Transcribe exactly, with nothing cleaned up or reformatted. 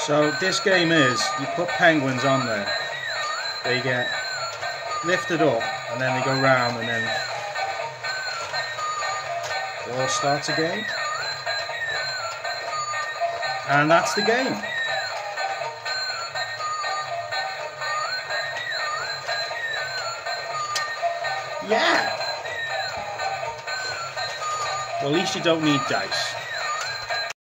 So this game is, you put penguins on there, they get lifted up and then they go round and then it all starts again. And that's the game. Yeah! Well, at least you don't need dice.